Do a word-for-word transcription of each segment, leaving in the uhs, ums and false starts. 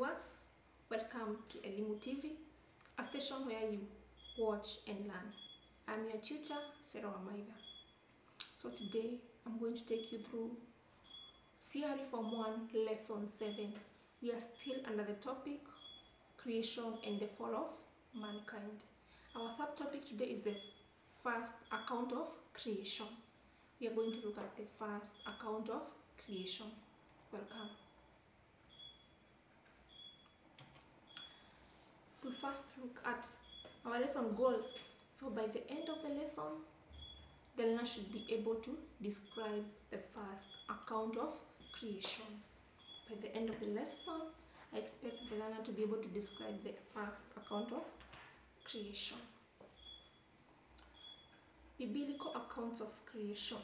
viewers, welcome to Elimu T V, a station where you watch and learn. I'm your tutor, Sarah Wamaitha. So today I'm going to take you through C R E Form one Lesson seven. We are still under the topic Creation and the Fall of Mankind. Our subtopic today is the first account of creation. We are going to look at the first account of creation. Welcome. We'll first look at our lesson goals. So by the end of the lesson, the learner should be able to describe the first account of creation. By the end of the lesson, I expect the learner to be able to describe the first account of creation. Biblical accounts of creation.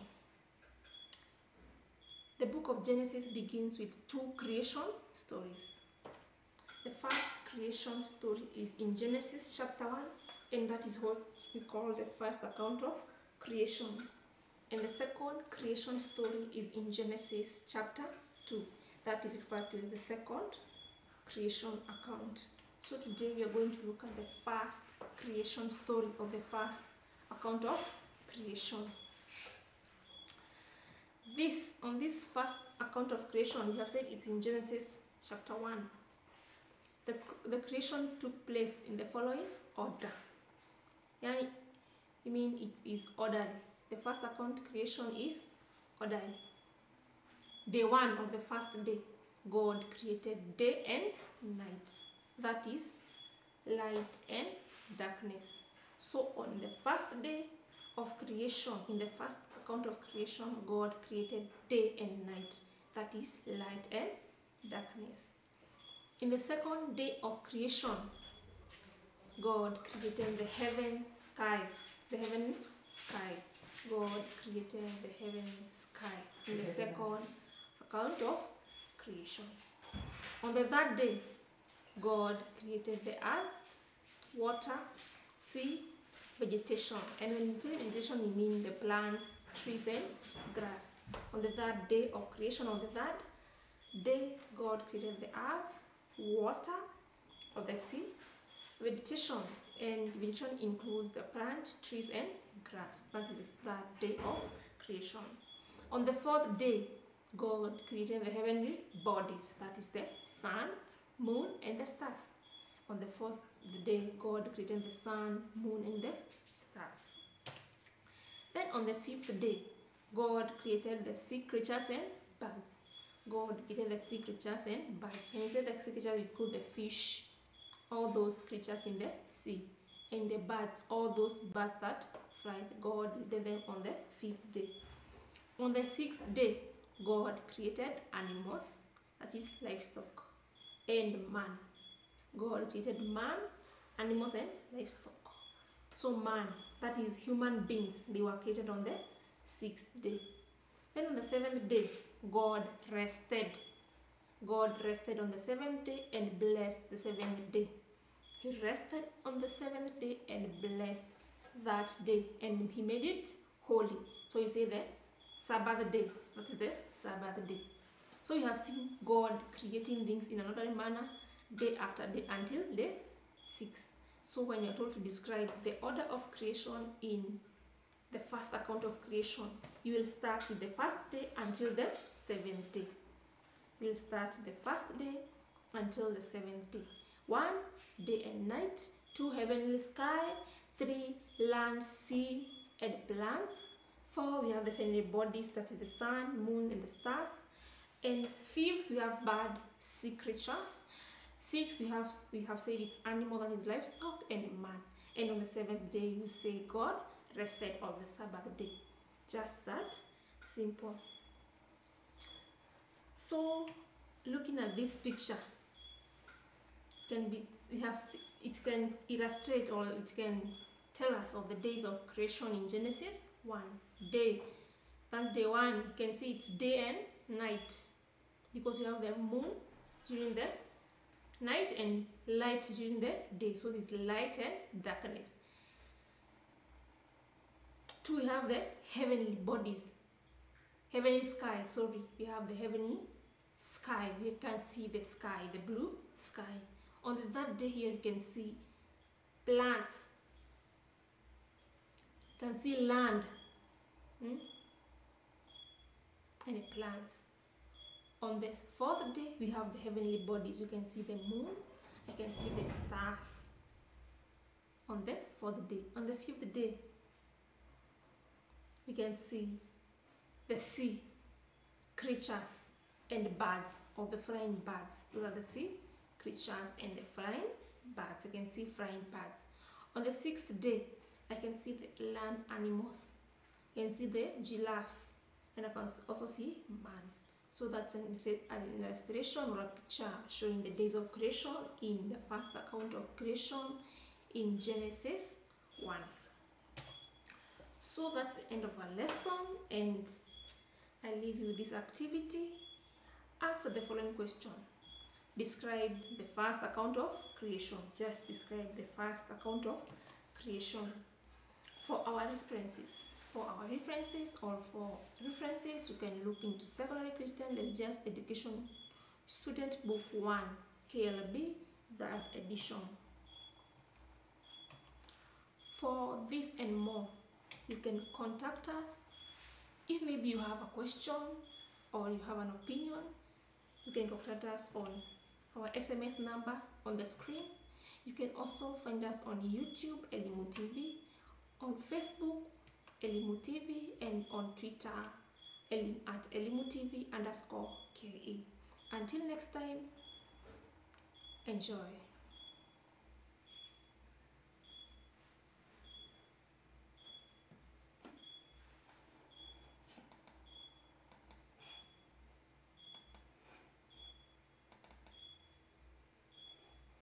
The book of Genesis begins with two creation stories. The first creation story is in Genesis chapter one, and that is what we call the first account of creation. And the second creation story is in Genesis chapter two. That is referred to as the second creation account. So today we are going to look at the first creation story of the first account of creation. This, on this first account of creation, we have said it's in Genesis chapter one. The, the creation took place in the following order. Yani, I mean it is orderly. The first account creation is orderly. Day one of the first day, God created day and night. That is light and darkness. So on the first day of creation, in the first account of creation, God created day and night. That is light and darkness. In the second day of creation, God created the heaven sky. The heaven sky. God created the heaven sky in the second account of creation. On the third day, God created the earth, water, sea, vegetation. And when we say vegetation, we mean the plants, trees, and grass. On the third day of creation, on the third day, God created the earth, water, or the sea, vegetation, and vegetation includes the plant, trees, and grass. That is the third day of creation. On the fourth day, God created the heavenly bodies. That is the sun, moon, and the stars. On the fourth day, God created the sun, moon, and the stars. Then on the fifth day, God created the sea creatures and birds. God created the sea creatures and birds. When you say the sea creatures, we include the fish, all those creatures in the sea, and the birds, all those birds that fly. God created them on the fifth day. On the sixth day, God created animals, that is livestock, and man. God created man, animals, and livestock. So man, that is human beings, they were created on the sixth day. Then on the seventh day, God rested. God rested on the seventh day and blessed the seventh day. He rested on the seventh day and blessed that day, and he made it holy. So you say the Sabbath day. That's the Sabbath day. So you have seen God creating things in an orderly manner, day after day, until day six. So when you are told to describe the order of creation in the first account of creation, you will start with the first day until the seventh day. You will start the first day until the seventh day. One, day and night. Two, heavenly sky. Three, land, sea, and plants. Four, we have the heavenly bodies, that is the sun, moon, and the stars. And fifth, we have bird, sea creatures. Six, we have we have said it's animal, that is livestock, and man. And on the seventh day, you say God rested on the Sabbath day. Just that simple. So, looking at this picture, can be we have it can illustrate, or it can tell us of the days of creation in Genesis one. Day, that day one, you can see it's day and night, because you have the moon during the night and light during the day. So it's light and darkness. Two, we have the heavenly bodies, heavenly sky. Sorry, we have the heavenly sky. We can see the sky, the blue sky. On the third day here, you can see plants. You can see land. Hmm? And plants. On the fourth day, we have the heavenly bodies. You can see the moon. I can see the stars. On the fourth day. On the fifth day, we can see the sea, creatures, and birds, or the flying birds. Those are the sea creatures and the flying birds. I can see flying birds. On the sixth day, I can see the land animals. I can see the giraffes, and I can also see man. So that's an illustration or a picture showing the days of creation in the first account of creation in Genesis one. So that's the end of our lesson, and I leave you with this activity. Answer the following question. Describe the first account of creation. Just describe the first account of creation. For our references, for our references or for references, you can look into Secondary Christian Religious Education Student Book one, K L B, third edition. For this and more, you can contact us. If maybe you have a question or you have an opinion, you can contact us on our S M S number on the screen. You can also find us on YouTube, Elimu T V, on Facebook, Elimu T V, and on Twitter at Elimu T V underscore K E. Until next time, enjoy.